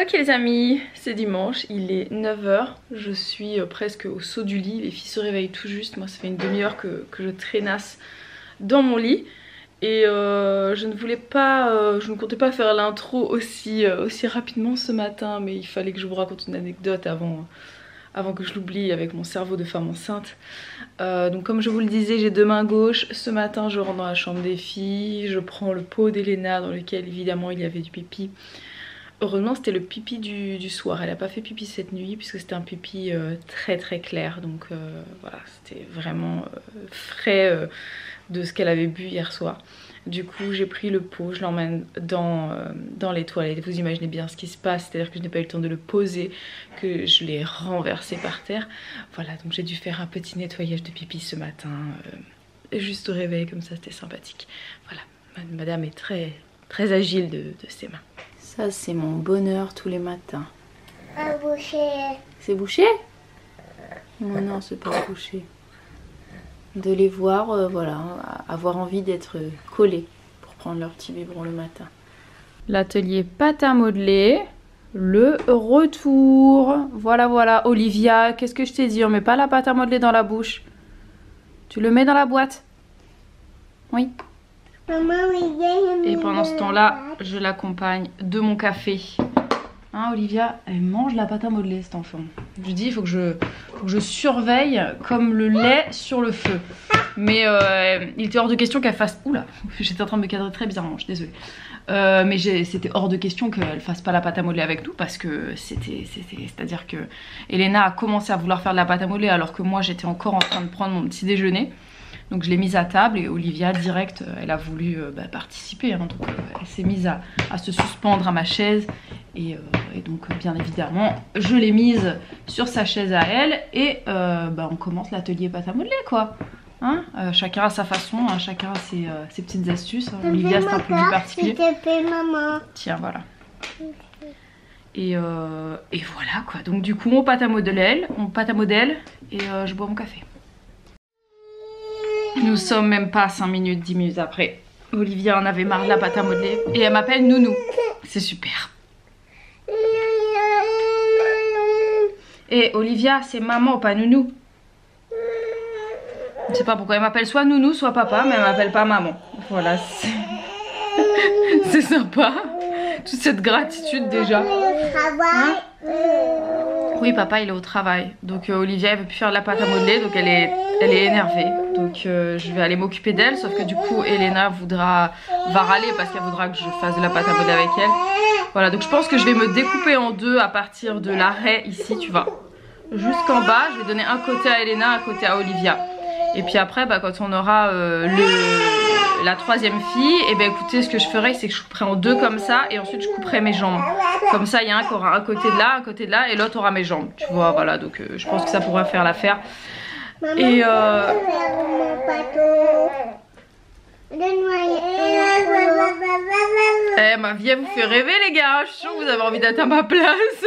Ok les amis, c'est dimanche, il est 9 h, je suis presque au saut du lit, les filles se réveillent tout juste, moi ça fait une demi-heure que je traînasse dans mon lit. Et je ne comptais pas faire l'intro aussi rapidement ce matin, mais il fallait que je vous raconte une anecdote avant que je l'oublie avec mon cerveau de femme enceinte. Donc comme je vous le disais, j'ai deux mains gauches. Ce matin je rentre dans la chambre des filles, je prends le pot d'Elena dans lequel évidemment il y avait du pipi. Heureusement c'était le pipi du soir, elle n'a pas fait pipi cette nuit puisque c'était un pipi très très clair. Donc voilà, c'était vraiment frais de ce qu'elle avait bu hier soir. Du coup j'ai pris le pot, je l'emmène dans les toilettes. Vous imaginez bien ce qui se passe, c'est-à-dire que je n'ai pas eu le temps de le poser, que je l'ai renversé par terre. Voilà, donc j'ai dû faire un petit nettoyage de pipi ce matin, juste au réveil, comme ça c'était sympathique. Voilà, madame est très, très agile de ses mains. Ça c'est mon bonheur tous les matins. Bouché. C'est bouché? Non, non, c'est pas bouché. De les voir, voilà, avoir envie d'être collés pour prendre leur petit biberon le matin. L'atelier pâte à modeler, le retour. Voilà, voilà. Olivia, qu'est-ce que je t'ai dit? On met pas la pâte à modeler dans la bouche. Tu le mets dans la boîte? Oui. Et pendant ce temps-là, je l'accompagne de mon café. Hein, Olivia, elle mange la pâte à modeler, cet enfant. Je dis, il faut que je surveille comme le lait sur le feu. Mais il était hors de question qu'elle fasse... Oula, j'étais en train de me cadrer très bizarrement, je suis désolée. Mais c'était hors de question qu'elle fasse pas la pâte à modeler avec nous, parce que c'est-à-dire que Elena a commencé à vouloir faire de la pâte à modeler alors que moi j'étais encore en train de prendre mon petit déjeuner. Donc je l'ai mise à table et Olivia direct elle a voulu participer, hein. Donc elle s'est mise à se suspendre à ma chaise et donc bien évidemment je l'ai mise sur sa chaise à elle et on commence l'atelier pâte à modeler quoi, hein. Chacun a sa façon, hein, chacun a ses petites astuces, hein. Olivia c'est un peu plus particulier. Tiens voilà. Et voilà quoi, donc du coup on pâte à modèle et je bois mon café. Nous sommes même pas 5 minutes, 10 minutes après. Olivia en avait marre de la pâte à modeler et elle m'appelle Nounou. C'est super. Et Olivia, c'est maman, pas Nounou. Je sais pas pourquoi elle m'appelle soit Nounou, soit papa, mais elle m'appelle pas maman. Voilà, c'est sympa. Toute cette gratitude déjà. Hein? Oui, papa il est au travail. Donc Olivia elle veut plus faire de la pâte à modeler, donc elle est énervée. Donc je vais aller m'occuper d'elle, sauf que du coup Elena va râler parce qu'elle voudra que je fasse de la pâte à modeler avec elle. Voilà, donc je pense que je vais me découper en deux à partir de l'arrêt ici, tu vois. Jusqu'en bas, je vais donner un côté à Elena, un côté à Olivia. Et puis après, quand on aura la troisième fille, et écoutez, ce que je ferai, c'est que je couperai en deux comme ça, et ensuite je couperai mes jambes. Comme ça, il y a un qui aura un côté de là, et l'autre aura mes jambes. Tu vois, voilà, donc je pense que ça pourra faire l'affaire. Et ma vie, elle vous fait rêver les gars, je suis sûre que vous avez envie d'être à ma place.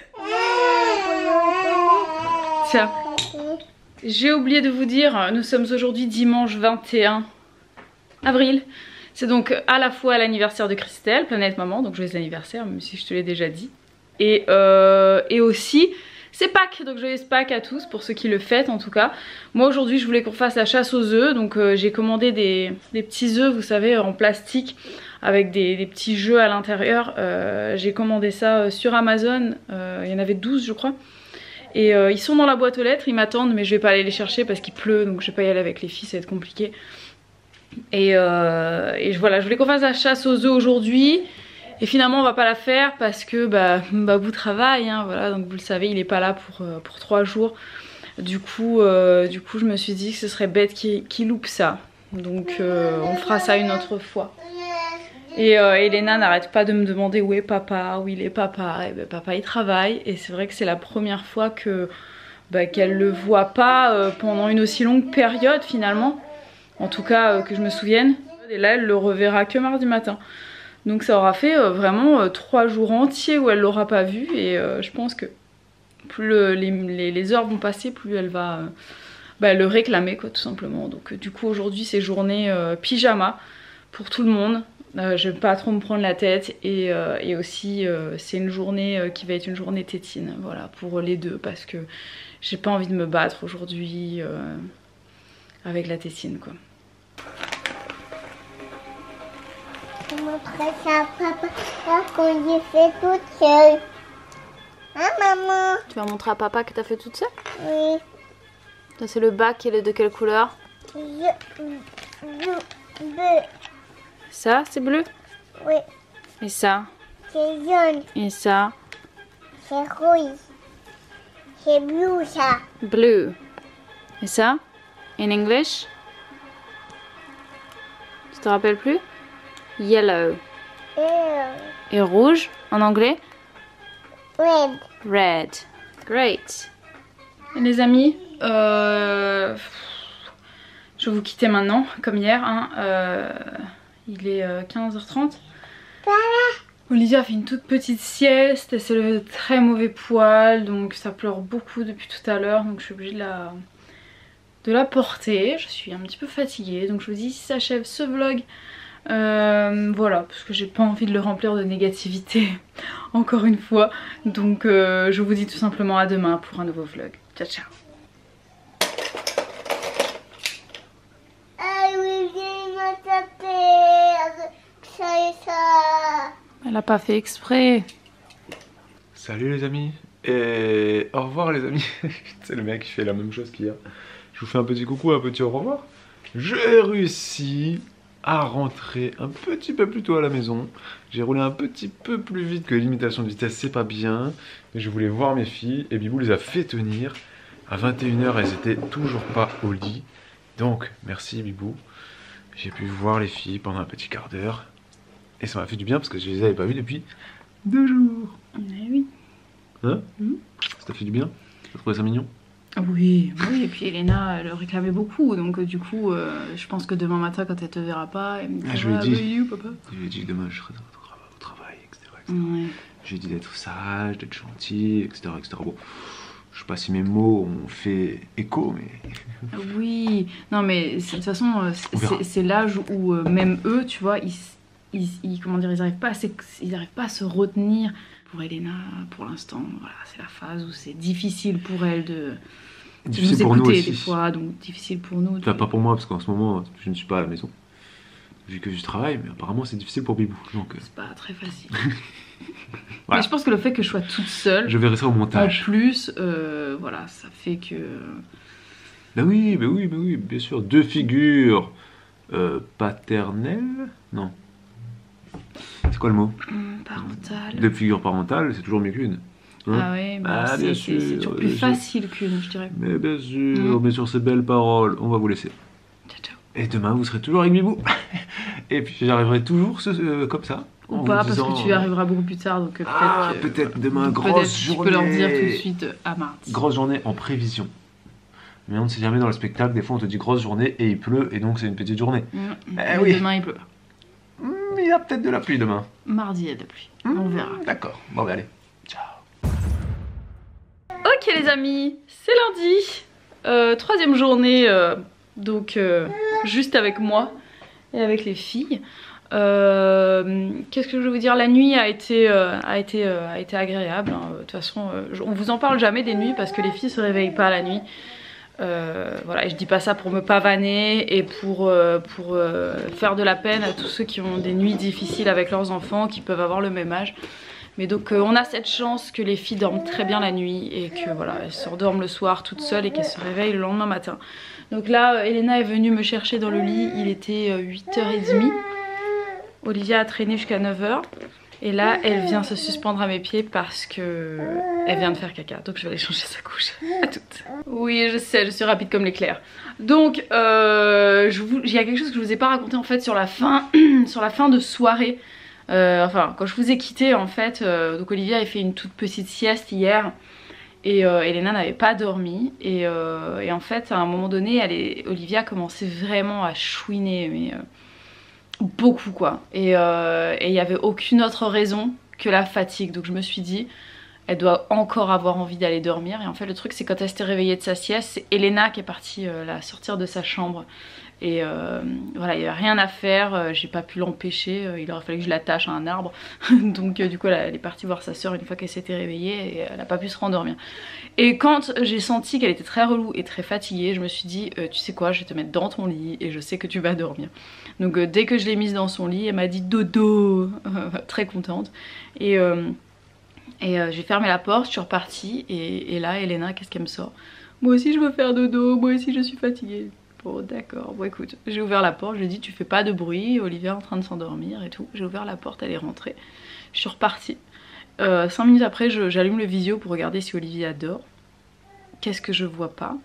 Tiens, j'ai oublié de vous dire, nous sommes aujourd'hui dimanche 21 avril. C'est donc à la fois l'anniversaire de Christelle, Planète Maman, donc joyeux anniversaire, même si je te l'ai déjà dit. Et aussi, c'est Pâques, donc joyeux Pâques à tous, pour ceux qui le fêtent en tout cas. Moi aujourd'hui je voulais qu'on fasse la chasse aux œufs, donc j'ai commandé des petits œufs, vous savez, en plastique, avec des petits jeux à l'intérieur. J'ai commandé ça sur Amazon, il y en avait 12 je crois. Et ils sont dans la boîte aux lettres, ils m'attendent, mais je vais pas aller les chercher parce qu'il pleut, donc je vais pas y aller avec les filles, ça va être compliqué. Et voilà, je voulais qu'on fasse la chasse aux œufs aujourd'hui. Et finalement on va pas la faire parce que Babou travaille, hein, voilà, donc vous le savez il est pas là pour 3 jours. Du coup je me suis dit que ce serait bête qu'il loupe ça. Donc on fera ça une autre fois. Et Elena n'arrête pas de me demander où est papa, où il est papa. Et papa il travaille et c'est vrai que c'est la première fois qu'elle le voit pas pendant une aussi longue période finalement. En tout cas que je me souvienne. Et là elle le reverra que mardi matin. Donc ça aura fait vraiment 3 jours entiers où elle l'aura pas vu. Et je pense que plus les heures vont passer, plus elle va le réclamer quoi, tout simplement. Donc du coup aujourd'hui c'est journée pyjama pour tout le monde. Je vais pas trop me prendre la tête et aussi c'est une journée qui va être une journée tétine, voilà, pour les deux, parce que j'ai pas envie de me battre aujourd'hui avec la tétine, quoi. Je montrerai ça à papa quand j'ai fait toute seule. Hein, maman? Tu vas montrer à papa que t'as fait toute seule? Oui. Ça c'est le bac, il est de quelle couleur? Bleu. Ça c'est bleu? Oui. Et ça? C'est jaune. Et ça? C'est rouge. C'est bleu, ça. Blue. Et ça? In English? Tu te rappelles plus? Yellow. Et rouge en anglais? Red. Red. Great. Les amis, je vais vous quitter maintenant, comme hier. Hein. Il est 15h30. Olivia a fait une toute petite sieste. Elle s'est levée de très mauvais poil, donc ça pleure beaucoup depuis tout à l'heure. Donc je suis obligée de la porter. Je suis un petit peu fatiguée, donc je vous dis si s'achève ce vlog. Voilà, parce que j'ai pas envie de le remplir de négativité encore une fois. Donc je vous dis tout simplement à demain pour un nouveau vlog. Ciao ciao. Elle a pas fait exprès. Salut les amis. Et au revoir les amis. C'est le mec qui fait la même chose qu'hier. Je vous fais un petit coucou, un petit au revoir. J'ai réussi à rentrer un petit peu plus tôt à la maison. J'ai roulé un petit peu plus vite que l'imitation de vitesse, c'est pas bien. Mais je voulais voir mes filles et Bibou les a fait tenir. À 21 h, elles étaient toujours pas au lit. Donc, merci Bibou. J'ai pu voir les filles pendant un petit quart d'heure. Et ça m'a fait du bien parce que je les avais pas vues depuis 2 jours. Oui. Hein? Ça t'a fait du bien? T'as trouvé ça mignon? Oui, oui, et puis Elena elle réclamait beaucoup, donc du coup je pense que demain matin quand elle te verra pas, elle me dira je lui ai dit, papa. Je lui ai dit que demain je serai au travail, etc. Ouais. Je lui ai dit d'être sage, d'être gentil, etc. Bon, je sais pas si mes mots ont fait écho, mais... Oui, non mais de toute façon c'est l'âge où même eux, tu vois, comment dire, ils arrivent pas à se retenir. Pour Elena, pour l'instant, voilà, c'est la phase où c'est difficile pour elle de nous écouter des fois, donc difficile pour nous. Pas pour moi, parce qu'en ce moment, je ne suis pas à la maison, vu que je travaille, mais apparemment c'est difficile pour Bibou. C'est pas très facile. Voilà. Mais je pense que le fait que je sois toute seule, je verrai ça au montage. En plus, voilà, ça fait que... Bah oui, bien sûr. 2 figures paternelles. Non. C'est quoi le mot? Parentale. 2 figures parentales, c'est toujours mieux qu'une. Hein? Ah oui, bah c'est toujours plus facile qu'une, je dirais. Mais bien sûr, mais sur ces belles paroles, on va vous laisser. Ciao, ciao. Et demain, vous serez toujours avec Bibou. Et puis j'arriverai toujours comme ça. Ou pas, parce que tu arriveras beaucoup plus tard, donc peut-être peut-être demain, grosse journée. Tu peux leur dire tout de suite à mardi. Grosse journée en prévision. Mais on ne sait jamais dans le spectacle, des fois on te dit grosse journée et il pleut, et donc c'est une petite journée. Oui. Demain il pleut pas. Il y a peut-être de la pluie demain. Mardi il y a de la pluie, on verra. D'accord, bon bah allez, ciao. Ok les amis, c'est lundi, 3e journée, donc juste avec moi et avec les filles. Qu'est-ce que je veux vous dire, la nuit a été agréable, hein. De toute façon on vous en parle jamais des nuits parce que les filles se réveillent pas la nuit. Voilà, et je dis pas ça pour me pavaner et pour faire de la peine à tous ceux qui ont des nuits difficiles avec leurs enfants, qui peuvent avoir le même âge. Mais donc on a cette chance que les filles dorment très bien la nuit et que voilà, elles se redorment le soir toutes seules et qu'elles se réveillent le lendemain matin. Donc là Elena est venue me chercher dans le lit, il était 8h30. Olivia a traîné jusqu'à 9h. Et là, elle vient se suspendre à mes pieds parce que elle vient de faire caca. Donc je vais aller changer sa couche. À toutes. Oui, je sais, je suis rapide comme l'éclair. Donc, il y a quelque chose que je vous ai pas raconté en fait sur la fin, sur la fin de soirée. Enfin, quand je vous ai quitté en fait, donc Olivia a fait une toute petite sieste hier. Et Elena n'avait pas dormi. Et en fait, à un moment donné, Olivia commençait vraiment à chouiner. Mais... beaucoup quoi, et il n'y avait aucune autre raison que la fatigue, donc je me suis dit elle doit encore avoir envie d'aller dormir. Et en fait le truc c'est quand elle s'était réveillée de sa sieste, c'est Elena qui est partie la sortir de sa chambre Et voilà, il n'y avait rien à faire, j'ai pas pu l'empêcher, il aurait fallu que je l'attache à un arbre. Donc du coup elle est partie voir sa soeur une fois qu'elle s'était réveillée et elle n'a pas pu se rendormir. Et quand j'ai senti qu'elle était très relou et très fatiguée, je me suis dit tu sais quoi, je vais te mettre dans ton lit et je sais que tu vas dormir. Donc dès que je l'ai mise dans son lit, elle m'a dit dodo, très contente. Et j'ai fermé la porte, je suis repartie et là Elena, qu'est-ce qu'elle me sort? Moi aussi je veux faire dodo, moi aussi je suis fatiguée. Bon d'accord, bon écoute, j'ai ouvert la porte, je lui ai dit tu fais pas de bruit, Olivia est en train de s'endormir et tout. J'ai ouvert la porte, elle est rentrée, je suis repartie. 5 minutes après j'allume le visio pour regarder si Olivia dort. Qu'est-ce que je vois pas?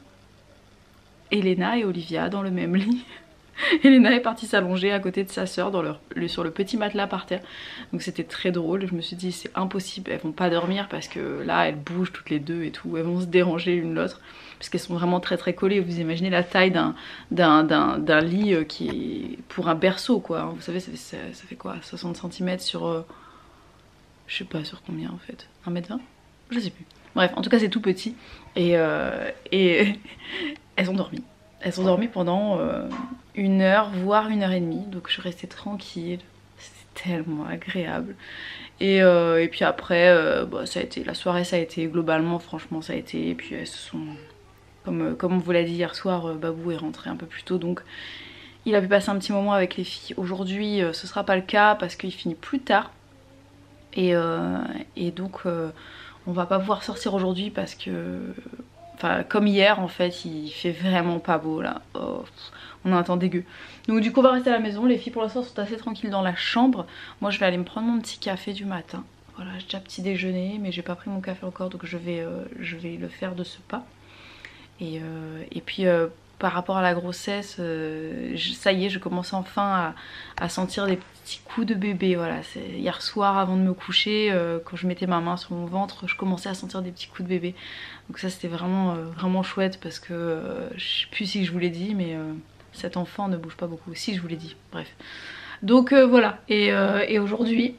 Elena et Olivia dans le même lit. Elena est partie s'allonger à côté de sa soeur sur le petit matelas par terre. Donc c'était très drôle, je me suis dit c'est impossible, elles vont pas dormir parce que là elles bougent toutes les deux et tout, elles vont se déranger l'une l'autre parce qu'elles sont vraiment très très collées. Vous imaginez la taille d'un lit qui est pour un berceau quoi. Vous savez ça fait quoi, 60 cm sur je sais pas sur combien en fait, 1m20? Je sais plus. Bref, en tout cas c'est tout petit et elles ont dormi. Elles ont dormi pendant 1 heure, voire 1h30, donc je suis restée tranquille, c'était tellement agréable. Et puis après, bah, ça a été, la soirée ça a été globalement, franchement ça a été, et puis elles se sont, comme on vous l'a dit hier soir, Babou est rentré un peu plus tôt, donc il a pu passer un petit moment avec les filles. Aujourd'hui ce sera pas le cas parce qu'il finit plus tard, et donc on va pas pouvoir sortir aujourd'hui parce que... Enfin, comme hier en fait, il fait vraiment pas beau là. Oh, on a un temps dégueu. Donc du coup on va rester à la maison. Les filles pour l'instant sont assez tranquilles dans la chambre. Moi je vais aller me prendre mon petit café du matin. Voilà, j'ai déjà petit déjeuner mais j'ai pas pris mon café encore, donc je vais le faire de ce pas. Et puis par rapport à la grossesse, ça y est, je commence enfin à sentir des petits coups de bébé. Voilà, hier soir avant de me coucher, quand je mettais ma main sur mon ventre, je commençais à sentir des petits coups de bébé. Donc ça c'était vraiment, vraiment chouette parce que je sais plus si je vous l'ai dit, mais cet enfant ne bouge pas beaucoup. Si, je vous l'ai dit, bref. Donc voilà, et aujourd'hui,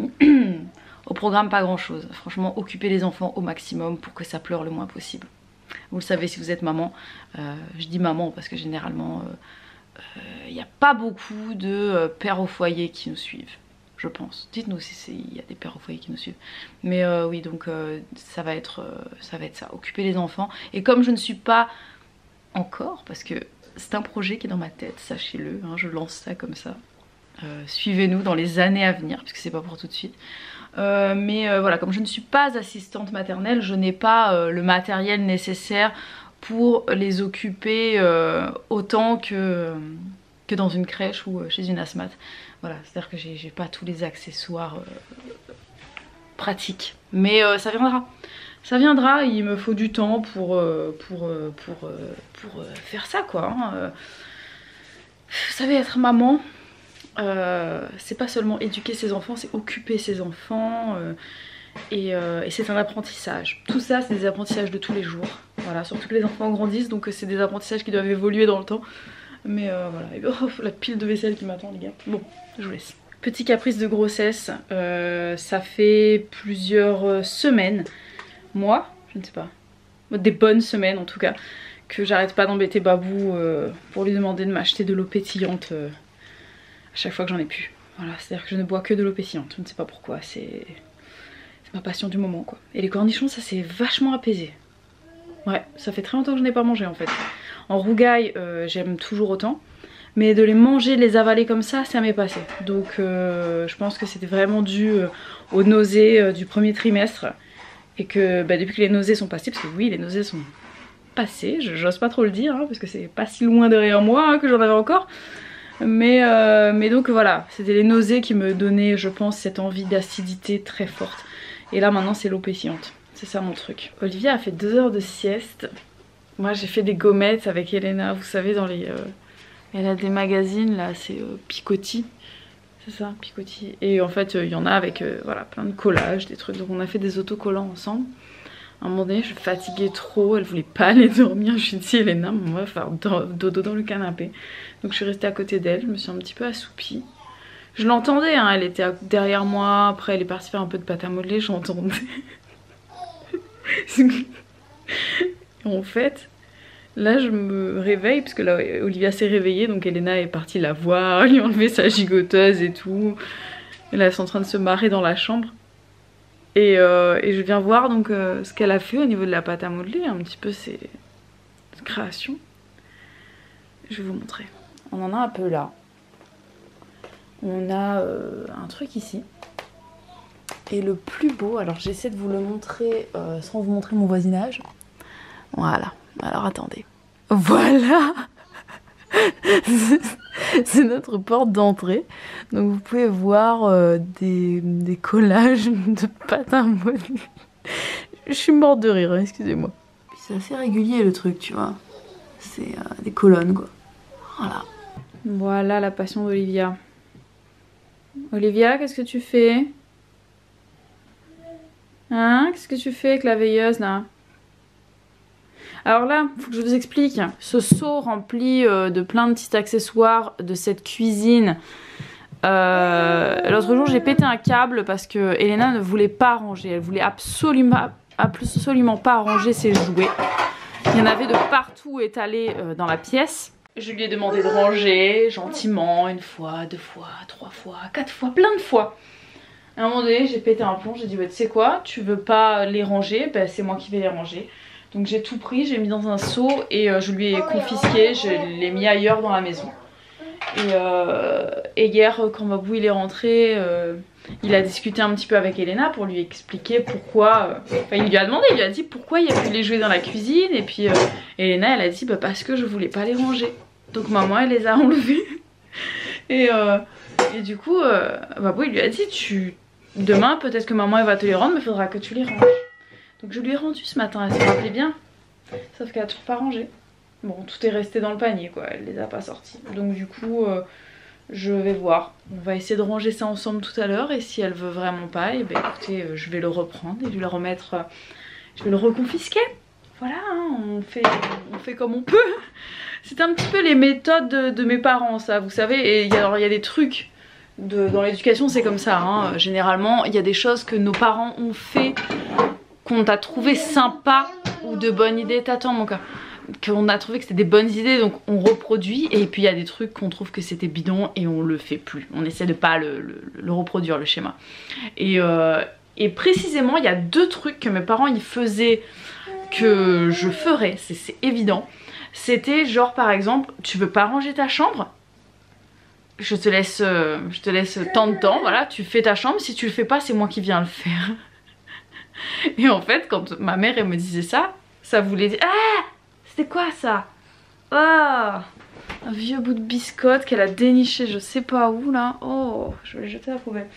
au programme pas grand chose. Franchement, occuper les enfants au maximum pour que ça pleure le moins possible. Vous le savez si vous êtes maman, je dis maman parce que généralement il n'y a pas beaucoup de pères au foyer qui nous suivent, je pense. Dites-nous si il y a des pères au foyer qui nous suivent. Mais oui, donc ça va être ça, occuper les enfants. Et comme je ne suis pas encore, parce que c'est un projet qui est dans ma tête, sachez-le, hein, je lance ça comme ça. Suivez-nous dans les années à venir, puisque c'est pas pour tout de suite. Mais voilà, comme je ne suis pas assistante maternelle, je n'ai pas le matériel nécessaire pour les occuper autant que dans une crèche ou chez une asthmate. Voilà, c'est-à-dire que j'ai pas tous les accessoires pratiques. Mais ça viendra. Ça viendra, il me faut du temps pour faire ça quoi. Hein. Vous savez, être maman, c'est pas seulement éduquer ses enfants, c'est occuper ses enfants et c'est un apprentissage. Tout ça c'est des apprentissages de tous les jours, voilà, surtout que les enfants grandissent, donc c'est des apprentissages qui doivent évoluer dans le temps. Mais voilà, et, oh, la pile de vaisselle qui m'attend les gars. Bon, je vous laisse. Petit caprice de grossesse, ça fait plusieurs semaines, mois, je ne sais pas, des bonnes semaines en tout cas, que j'arrête pas d'embêter Babou pour lui demander de m'acheter de l'eau pétillante à chaque fois que j'en ai pu. Voilà, c'est-à-dire que je ne bois que de l'eau pétillante, je ne sais pas pourquoi, c'est ma passion du moment quoi. Et les cornichons, ça s'est vachement apaisé. Ouais, ça fait très longtemps que je n'ai pas mangé en fait. En rougaille, j'aime toujours autant, mais de les manger, de les avaler comme ça m'est passé. Donc je pense que c'était vraiment dû aux nausées du premier trimestre. Et que depuis que les nausées sont passées, parce que oui, les nausées sont passées, j'ose pas trop le dire, hein, parce que c'est pas si loin derrière moi hein, que j'en avais encore. Mais donc voilà, c'était les nausées qui me donnaient, je pense, cette envie d'acidité très forte. Et là maintenant c'est l'eau pétillante, c'est ça mon truc. Olivia a fait 2 heures de sieste. Moi j'ai fait des gommettes avec Elena, vous savez dans les... Elle a des magazines là, c'est Picotti. C'est ça, Picotti. Et en fait il y en a avec voilà, plein de collages, des trucs. Donc on a fait des autocollants ensemble. À un moment donné je fatiguais trop, elle voulait pas aller dormir. Je lui ai dit Elena, on va faire dodo dans le canapé. Donc je suis restée à côté d'elle, je me suis un petit peu assoupie. Je l'entendais, hein, elle était derrière moi, après elle est partie faire un peu de pâte à modeler, je l'entendais. En fait, Là je me réveille parce que là Olivia s'est réveillée, donc Elena est partie la voir, lui enlever sa gigoteuse et tout. Et là elles sont en train de se marrer dans la chambre. Et je viens voir donc ce qu'elle a fait au niveau de la pâte à modeler, un petit peu ses créations. Je vais vous montrer. On en a un peu là. On a un truc ici. Et le plus beau, alors j'essaie de vous le montrer sans vous montrer mon voisinage. Voilà, alors attendez. Voilà. C'est notre porte d'entrée. Donc vous pouvez voir des collages de pâte à modeler. Je suis morte de rire, hein, excusez-moi. C'est assez régulier le truc, tu vois. C'est des colonnes quoi. Voilà. Voilà la passion d'Olivia. Olivia, qu'est-ce que tu fais? Hein? Qu'est-ce que tu fais avec la veilleuse là? Alors là, il faut que je vous explique. Ce seau rempli de plein de petits accessoires de cette cuisine. L'autre jour, j'ai pété un câble parce que Elena ne voulait pas ranger. Elle voulait absolument pas ranger ses jouets. Il y en avait de partout étalés dans la pièce. Je lui ai demandé de ranger gentiment, une fois, deux fois, trois fois, quatre fois, plein de fois. À un moment donné, j'ai pété un plomb, j'ai dit ouais, tu sais quoi, tu veux pas les ranger, ben, c'est moi qui vais les ranger. Donc j'ai tout pris, j'ai mis dans un seau et je lui ai confisqué, je l'ai mis ailleurs dans la maison. Et hier, quand Babou il est rentré, il a discuté un petit peu avec Elena pour lui expliquer pourquoi. Enfin, il lui a demandé, il lui a dit pourquoi il y a plus les jouets dans la cuisine. Et puis Elena elle a dit bah, parce que je voulais pas les ranger. Donc maman elle les a enlevés. Et du coup, Babou il lui a dit demain peut-être que maman elle va te les rendre, mais il faudra que tu les ranges. Donc je lui ai rendu ce matin, elle se rappelait bien. Sauf qu'elle a toujours pas rangé. Bon, tout est resté dans le panier quoi, elle les a pas sortis. Donc du coup, je vais voir. On va essayer de ranger ça ensemble tout à l'heure. Et si elle veut vraiment pas, et ben écoutez, je vais le reprendre et lui le remettre. Je vais le reconfisquer. Voilà, hein, on fait comme on peut. C'est un petit peu les méthodes de mes parents, ça, vous savez. Et il y a des trucs dans l'éducation, c'est comme ça. Hein. Généralement, il y a des choses que nos parents ont fait, qu'on t'a trouvé sympa ou de bonnes idées. T'attends mon cas. Qu'on a trouvé que c'était des bonnes idées, donc on reproduit. Et puis il y a des trucs qu'on trouve que c'était bidon et on le fait plus. On essaie de pas le reproduire, le schéma. Et précisément, il y a deux trucs que mes parents ils faisaient que je ferais, c'est évident. C'était genre par exemple, tu veux pas ranger ta chambre? Je te laisse tant de temps, voilà, tu fais ta chambre, si tu le fais pas, c'est moi qui viens le faire. Et en fait, quand ma mère elle me disait ça, ça voulait dire ah, c'était quoi ça? Ah, un vieux bout de biscotte qu'elle a déniché je sais pas où là. Oh, je vais le jeter à la poubelle.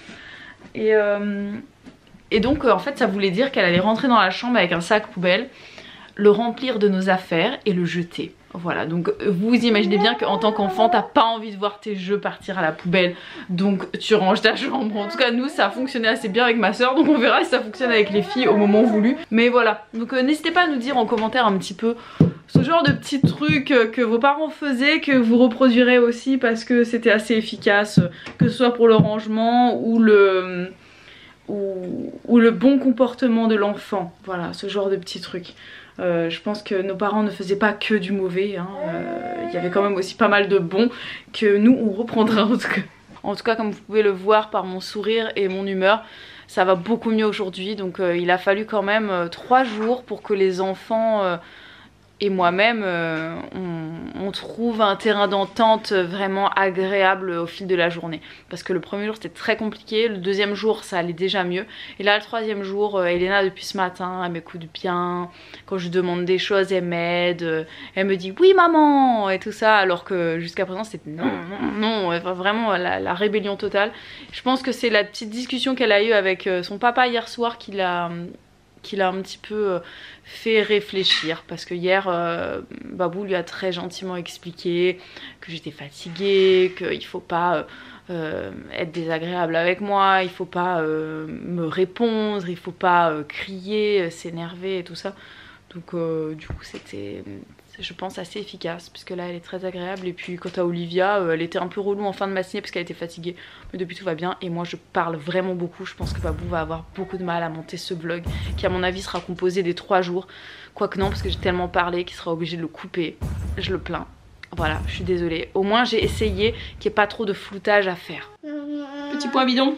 Et donc en fait ça voulait dire qu'elle allait rentrer dans la chambre avec un sac poubelle, le remplir de nos affaires et le jeter. Voilà, donc vous imaginez bien qu'en tant qu'enfant t'as pas envie de voir tes jeux partir à la poubelle, donc tu ranges ta chambre. En tout cas nous ça a fonctionné assez bien avec ma soeur, donc on verra si ça fonctionne avec les filles au moment voulu. Mais voilà, donc n'hésitez pas à nous dire en commentaire un petit peu ce genre de petits trucs que vos parents faisaient, que vous reproduirez aussi parce que c'était assez efficace, que ce soit pour le rangement ou le bon comportement de l'enfant. Voilà, ce genre de petits trucs. Je pense que nos parents ne faisaient pas que du mauvais, hein. Il y avait quand même aussi pas mal de bons que nous on reprendra en tout cas. En tout cas comme vous pouvez le voir par mon sourire et mon humeur, ça va beaucoup mieux aujourd'hui. Donc il a fallu quand même 3 jours pour que les enfants et moi-même on trouve un terrain d'entente vraiment agréable au fil de la journée. Parce que le premier jour c'était très compliqué, le deuxième jour ça allait déjà mieux. Et là le troisième jour, Elena depuis ce matin elle m'écoute bien. Quand je lui demande des choses elle m'aide, elle me dit oui maman et tout ça. Alors que jusqu'à présent c'était non, non, non, vraiment la rébellion totale. Je pense que c'est la petite discussion qu'elle a eue avec son papa hier soir qui l'a un petit peu fait réfléchir, parce que hier Babou lui a très gentiment expliqué que j'étais fatiguée, qu'il faut pas être désagréable avec moi, il faut pas me répondre, il faut pas crier, s'énerver et tout ça. Donc du coup c'était je pense assez efficace, puisque là elle est très agréable. Et puis quant à Olivia, elle était un peu relou en fin de matinée parce qu'elle était fatiguée, mais depuis tout va bien. Et moi je parle vraiment beaucoup, je pense que Babou va avoir beaucoup de mal à monter ce vlog qui à mon avis sera composé des 3 jours. Quoique non, parce que j'ai tellement parlé qu'il sera obligé de le couper, je le plains. Voilà, je suis désolée. Au moins j'ai essayé qu'il n'y ait pas trop de floutage à faire. Petit point bidon.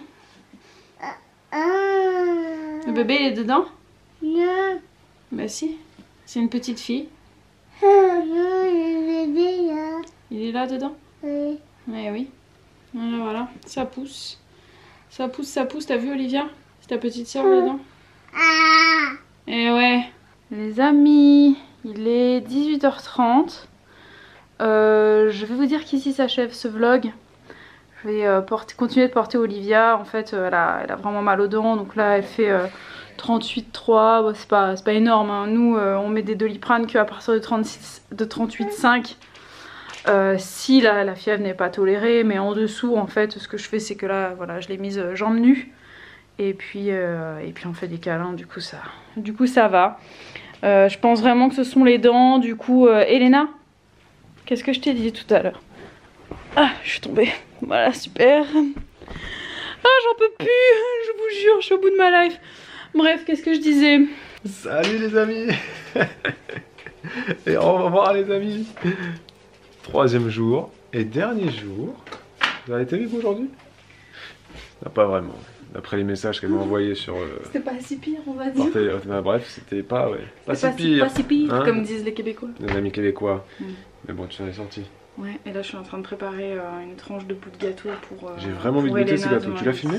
Le bébé il est dedans? Non. Bah si, c'est une petite fille. Non, le bébé là. Il est là dedans? Oui. Ouais, oui. Voilà, voilà, ça pousse. Ça pousse, ça pousse. T'as vu Olivia? C'est ta petite soeur dedans. Ah. Et ouais. Les amis, il est 18h30. Je vais vous dire qu'ici s'achève ce vlog. Je vais continuer de porter Olivia. En fait, elle a vraiment mal aux dents. Donc là, elle fait 38,3. Bon, c'est pas énorme. Hein. Nous, on met des Doliprane qu'à partir de 38,5. Si la fièvre n'est pas tolérée. Mais en dessous, en fait, ce que je fais, c'est que là, voilà, je l'ai mise jambes nues. Et puis on fait des câlins. Du coup, ça va. Je pense vraiment que ce sont les dents. Du coup, Elena, qu'est-ce que je t'ai dit tout à l'heure? Ah, je suis tombée. Voilà, super. Ah, j'en peux plus. Je vous jure, je suis au bout de ma life. Bref, qu'est-ce que je disais? Salut les amis. Et au revoir les amis. 3e jour et dernier jour. Vous avez été avec vous aujourd'hui? Non, pas vraiment. D'après les messages qu'elle m'a envoyés sur... C'était pas si pire, on va dire. Bref, c'était pas, pas si Pas pire. si pire, hein, comme disent les Québécois. Les amis québécois. Mais bon, tu t'en es sorti. Ouais, et là je suis en train de préparer une tranche de bout de gâteau pour... J'ai vraiment envie de goûter ce gâteau. Tu l'as filmé?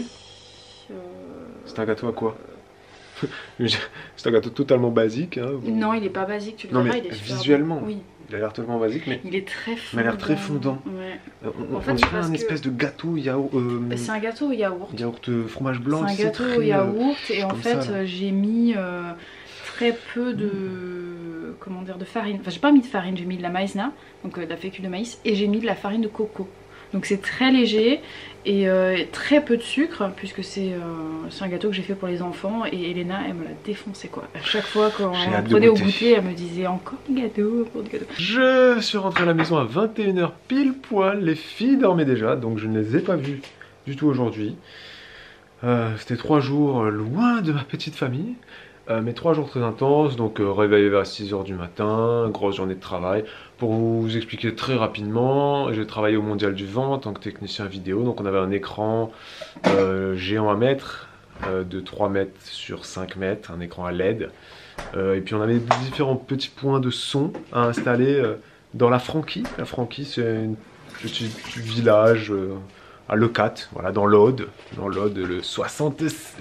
C'est un gâteau à quoi? C'est un gâteau totalement basique. Hein, Non, il est pas basique, tu le non, verras, mais il est super visuellement. bon. Oui. Il a l'air tellement basique, mais il est très fondant. Il a l'air très fondant. Ouais. On dirait un espèce de gâteau yaourt. C'est un gâteau au yaourt. Yaourt fromage blanc. C'est un gâteau au yaourt et en fait j'ai mis très peu de comment dire, de farine. Enfin j'ai pas mis de farine, j'ai mis de la maïzena, donc de la fécule de maïs, et j'ai mis de la farine de coco. Donc c'est très léger et très peu de sucre puisque c'est un gâteau que j'ai fait pour les enfants et Elena elle me l'a défoncé quoi. À chaque fois quand on prenait au goûter elle me disait encore du gâteau, encore du gâteau. Je suis rentré à la maison à 21h pile poil, les filles dormaient déjà donc je ne les ai pas vues du tout aujourd'hui. C'était 3 jours loin de ma petite famille. Mais 3 jours très intenses, donc réveillé vers 6h du matin, grosse journée de travail. Pour vous expliquer très rapidement, j'ai travaillé au Mondial du Vent en tant que technicien vidéo. Donc on avait un écran géant à mettre, de 3 mètres sur 5 mètres, un écran à LED. Et puis on avait différents petits points de son à installer dans la Franquie. La Franquie c'est un petit village... à Leucate, voilà, dans l'Aude, le 66,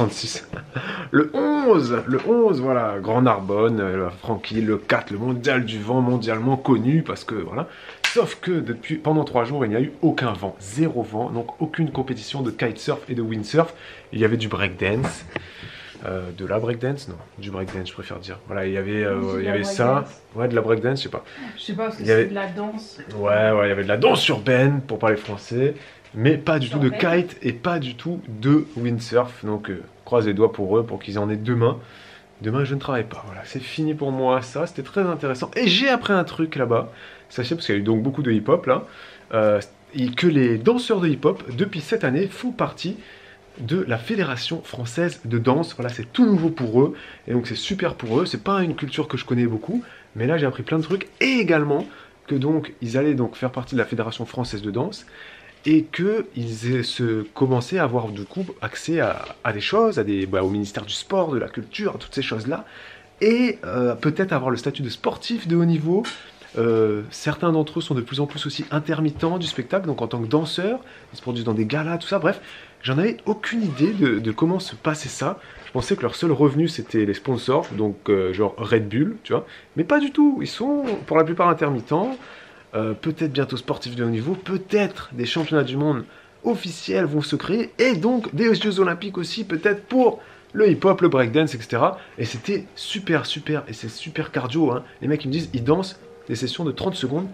le 11, voilà, Grand Narbonne, la Franquie, Leucate, le Mondial du Vent, mondialement connu, parce que, voilà, sauf que pendant 3 jours, il n'y a eu aucun vent, 0 vent, donc aucune compétition de kitesurf et de windsurf, il y avait du breakdance, de la breakdance, non, du breakdance, je préfère dire, voilà, il y avait ça, ouais, de la breakdance, je sais pas. Je sais pas, parce que c'est de la danse. Ouais, il y avait de la danse urbaine, pour parler français, mais pas du tout de kite et pas du tout de windsurf. Donc croise les doigts pour eux pour qu'ils en aient demain. Demain je ne travaille pas. Voilà, c'est fini pour moi ça. C'était très intéressant. Et j'ai appris un truc là-bas. Sachez, parce qu'il y a eu donc beaucoup de hip-hop là. Que les danseurs de hip-hop, depuis cette année, font partie de la Fédération Française de Danse. Voilà, c'est tout nouveau pour eux. Et donc c'est super pour eux. C'est pas une culture que je connais beaucoup. Mais là j'ai appris plein de trucs. Et également que donc ils allaient donc faire partie de la Fédération Française de Danse. Et qu'ils commençaient à avoir du coup accès à des choses, au ministère du sport, de la culture, à toutes ces choses-là, et peut-être avoir le statut de sportif de haut niveau. Certains d'entre eux sont de plus en plus aussi intermittents du spectacle, donc en tant que danseurs, ils se produisent dans des galas, tout ça, bref, j'en avais aucune idée de comment se passait ça. Je pensais que leur seul revenu c'était les sponsors, donc genre Red Bull, tu vois, mais pas du tout, ils sont pour la plupart intermittents. Peut-être bientôt sportifs de haut niveau, peut-être des championnats du monde officiels vont se créer, et donc des Jeux Olympiques aussi, peut-être pour le hip-hop, le breakdance, etc. Et c'était super, et c'est super cardio, hein. Les mecs ils me disent, ils dansent des sessions de 30 secondes,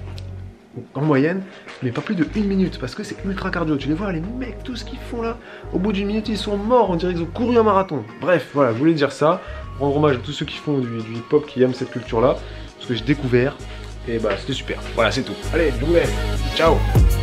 en moyenne, mais pas plus de 1 minute, parce que c'est ultra cardio. Tu les vois, les mecs, tout ce qu'ils font là, au bout d'1 minute, ils sont morts, on dirait qu'ils ont couru un marathon. Bref, voilà, je voulais dire ça, rendre hommage à tous ceux qui font du hip-hop, qui aiment cette culture-là. ce que j'ai découvert. Et bah c'était super. Voilà, c'est tout. Allez, je vous laisse. Ciao.